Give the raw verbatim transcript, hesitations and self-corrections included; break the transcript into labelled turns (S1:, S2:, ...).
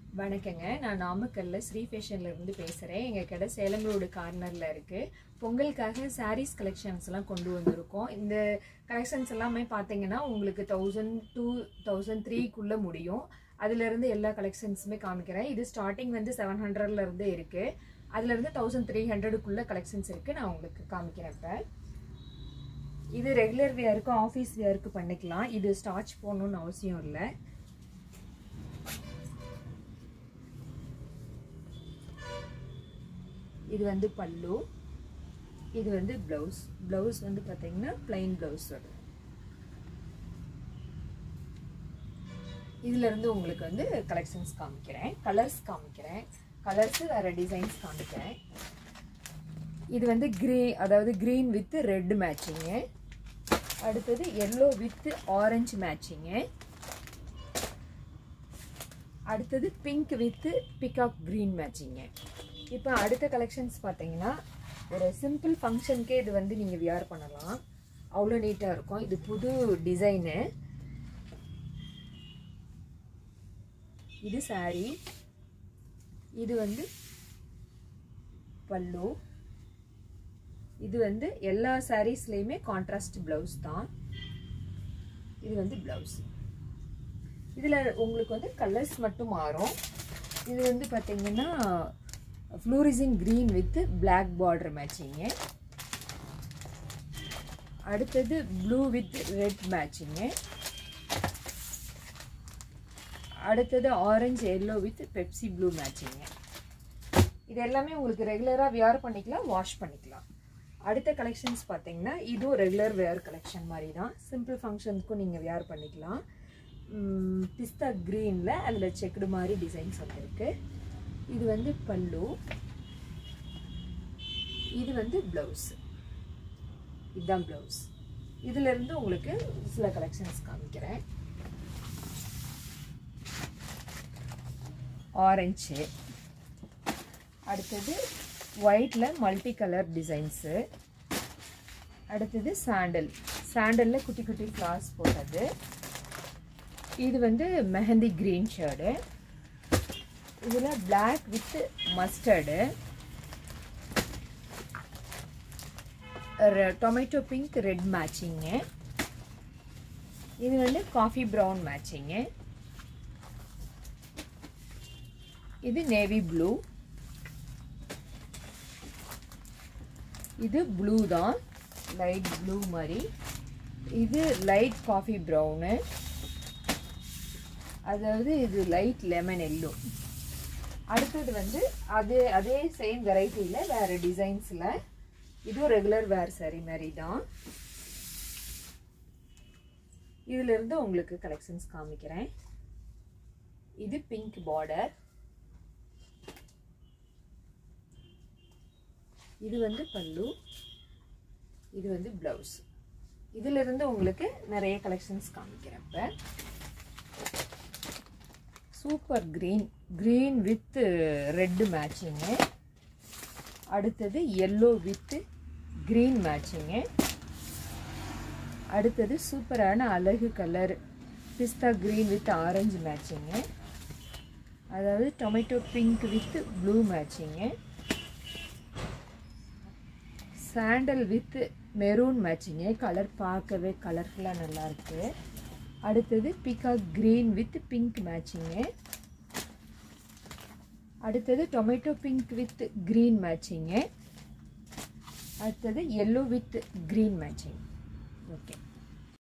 S1: வணக்கங்க. நான் நாமக்கல்ல ஸ்ரீ ஃபேஷன்ல இருந்து பேசுறேன். எங்க கடை சேலம் ரோடு கார்னர்ல இருக்கு. பொங்கலுக்காக சாரீஸ் கலெக்ஷன்ஸ் எல்லாம் கொண்டு வந்திருக்கோம். இந்த கலெக்ஷன்ஸ் எல்லாமே பாத்தீங்கன்னா உங்களுக்கு தௌசண்ட் டூ தௌசண்ட் த்ரீ குள்ள முடியும். அதுல இருந்து எல்லா கலெக்ஷன்ஸுமே காமிக்கிறேன். இது ஸ்டார்டிங் வந்து செவன் ஹண்ட்ரட்ல இருந்து இருக்கு. அதுல இருந்து தௌசண்ட் த்ரீ ஹண்ட்ரடுக்குள்ள கலெக்ஷன்ஸ் இருக்கு. நான் உங்களுக்கு காமிக்கிறேன். இப்ப இது ரெகுலர் வியருக்கு ஆஃபீஸ் வியருக்கு பண்ணிக்கலாம். இது ஸ்டார்ச் போடணும்னு அவசியம் இல்லை. இது வந்து பல்லு, இது வந்து ப்ளவுஸ். ப்ளவுஸ் வந்து பார்த்தீங்கன்னா பிளைன் ப்ளவுஸ் வருது. இதுல இருந்து உங்களுக்கு வந்து கலெக்ஷன்ஸ் காமிக்கிறேன், கலர்ஸ் காமிக்கிறேன், கலர்ஸ் வேற டிசைன்ஸ் காமிக்கிறேன். இது வந்து கிரே, அதாவது கிரீன் வித் ரெட் மேட்சிங்கு. அடுத்தது எல்லோ வித் ஆரஞ்சு மேட்சிங்கு. அடுத்தது pink with peacock green matching. இப்போ அடுத்த கலெக்ஷன்ஸ் பார்த்தீங்கன்னா ஒரு சிம்பிள் ஃபங்க்ஷனுக்கே இது வந்து நீங்கள் வியர் பண்ணலாம், அவ்வளோ நீட்டாக இருக்கும். இது புது டிசைனு. இது சாரி, இது வந்து பல்லு. இது வந்து எல்லா சாரீஸ்லேயுமே கான்ட்ராஸ்ட் ப்ளவுஸ் தான். இது வந்து ப்ளவுஸ். இதில் உங்களுக்கு வந்து கலர்ஸ் மட்டும் மாறும். இது வந்து பார்த்தீங்கன்னா fluorescent green with black border matching. அடுத்தது ப்ளூ வித் ரெட் மேட்சிங்கு. அடுத்தது orange yellow with Pepsi blue matching. இது எல்லாமே உங்களுக்கு ரெகுலராக வியர் பண்ணிக்கலாம், வாஷ் பண்ணிக்கலாம். அடுத்த கலெக்ஷன்ஸ் பார்த்தீங்கன்னா இதுவும் ரெகுலர் வியர் கலெக்ஷன் மாதிரி தான். சிம்பிள் ஃபங்க்ஷனுக்கும் நீங்கள் வியர் பண்ணிக்கலாம். பிஸ்தா க்ரீனில் அதில் செக்குடு மாதிரி டிசைன்ஸ் வந்துருக்கு. இது வந்து பல்லு, இது வந்து ப்ளவுஸ். இதுதான் ப்ளவுஸ். இதுல இருந்து உங்களுக்கு சில கலெக்ஷன்ஸ் காமிக்கிறேன். ஆரஞ்சு, அடுத்தது ஒயிட்ல மல்டி கலர் டிசைன்ஸு. அடுத்தது சாண்டல், சாண்டல்ல குட்டி குட்டி ஃப்ளார்ஸ் போட்டது. இது வந்து மெஹந்தி கிரீன் ஷேடு. இதில் black with mustard, tomato pink red matching. இது வந்து காஃபி ப்ரௌன் மேட்சிங்கு. இது நேவி ப்ளூ. இது ப்ளூ தான், லைட் ப்ளூ மாதிரி. இது லைட் காஃபி ப்ரௌனு, அதாவது இது லைட் லெமன் எல்லோ. அடுத்தது வந்து அது அதே சேம் வெரைட்டியில் வேறு டிசைன்ஸில் இதுவும் ரெகுலர் வேர் சாரி மாதிரி தான். இதிலிருந்து உங்களுக்கு கலெக்ஷன்ஸ் காமிக்கிறேன். இது பிங்க் பார்டர், இது வந்து பல்லு, இது வந்து ப்ளவுஸ். இதிலிருந்து உங்களுக்கு நிறைய கலெக்ஷன்ஸ் காமிக்கிறேன். இப்போ super green, green with red matching. அடுத்தது எல்லோ வித் கிரீன் மேட்சிங்கு. அடுத்தது சூப்பரான அழகு colour pista green with orange matching. அதாவது tomato pink with blue matching. Sandal with maroon matching. Colour பார்க்கவே கலர்ஃபுல்லாக நல்லாயிருக்கு. அடுத்தது peacock green with pink matching. அடுத்தது tomato pink with green matching. அடுத்தது yellow with green matching. Okay.